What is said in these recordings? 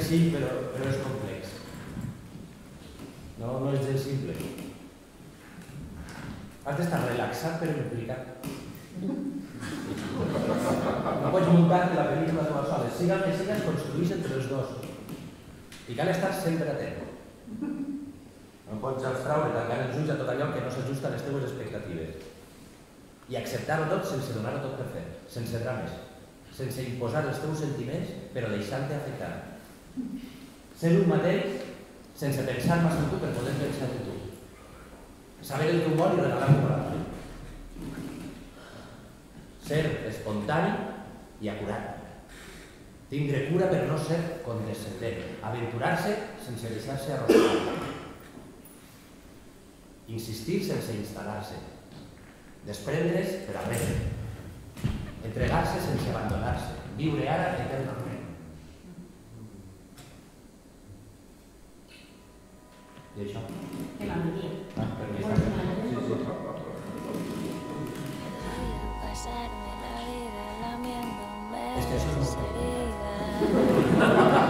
senzill, però és complex. No és gens simple. Has d'estar relaxat però implicat. No pots muntar-te la pel·lícula tu soles. Siga el que siga, es construís entre els dos. I cal estar sempre atent. No pots abstraure tancant els ulls a tot allò que no s'ajusta a les teves expectatives. I acceptar-ho tot sense donar-ho tot per fer, sense drames, sense imposar els teus sentiments, però deixant-te afectar. Ser un mateix sense pensar massa en tu per poder pensar en tu. Saber el teu món i regalar-ho a l'altre. Ser espontani i acurat. Tindre cura per no ser condescendent. Aventurar-se sense deixar-se arrossegar. Insistir sense instal·lar-se. Desprendre's per aprendre. Entregar-se sense abandonar-se. Viure ara eternament. I això? Que la media. Perquè està bé. És que això és molt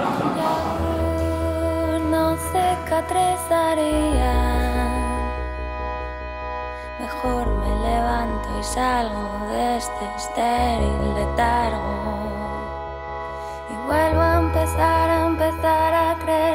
no cicatrizaría. Mejor me levanto y salgo de este estéril letargo y vuelvo a empezar a creer.